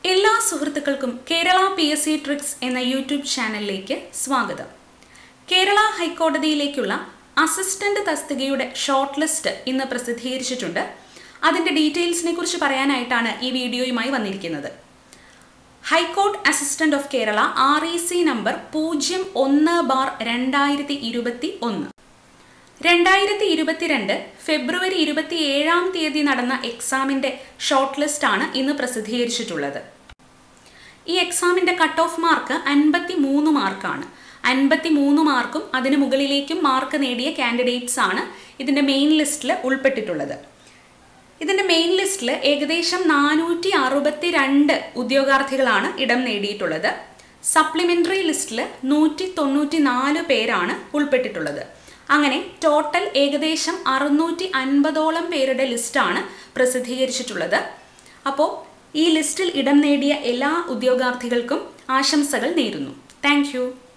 എല്ലാ സുഹൃത്തുക്കൾക്കും Kerala PSC tricks എന്ന യൂട്യൂബ് ചാനലിലേക്ക് സ്വാഗതം. കേരള ഹൈക്കോടതിയിലേക്കുള്ള അസിസ്റ്റന്റ് തസ്തികയുടെ ഷോർട്ട് ലിസ്റ്റ് ഇന്ന് പ്രസിദ്ധീകരിച്ചിട്ടുണ്ട്. അതിൻ്റെ ഡീറ്റെയിൽസിനെ കുറിച്ച് പറയാനായിട്ടാണ് ഈ വീഡിയോയുമായി വന്നിരിക്കുന്നത്. High court assistant of Kerala REC number 01/2021. 2022 ഫെബ്രുവരി 27 നടന്ന എക്സാമിൻ്റെ ഷോർട്ട് ലിസ്റ്റാണ് ഇന്ന് പ്രസിദ്ധീകരിച്ചിട്ടുള്ളത്. ഈ എക്സാമിൻ്റെ കട്ട് ഓഫ് മാർക്ക് 53 മാർക്കാണ്. 53 മാർക്കും അതിന് മുകളിലേക്കും മാർക്ക് നേടിയ കാൻഡിഡേറ്റ്സ് ആണ് ഇതിൻ്റെ മെയിൻ ലിസ്റ്റിൽ ഉൾപ്പെട്ടിട്ടുള്ളത്. ഇതിൻ്റെ മെയിൻ ലിസ്റ്റിൽ ഏകദേശം 462 ഉദ്യോഗാർത്ഥികളാണ് ഇടം നേടിയിട്ടുള്ളത്. സപ്ലിമെൻ്ററി ലിസ്റ്റിൽ 194 പേരാണ് ഉൾപ്പെട്ടിട്ടുള്ളത്. അങ്ങനെ ടോട്ടൽ ഏകദേശം 650ഓളം പേരുടെ ലിസ്റ്റാണ് പ്രസിദ്ധീകരിച്ചിട്ടുള്ളത്. അപ്പോൾ ഈ ലിസ്റ്റിൽ ഇടം നേടിയ എല്ലാ ഉദ്യോഗാർത്ഥികൾക്കും ആശംസകൾ നേരുന്നു. താങ്ക്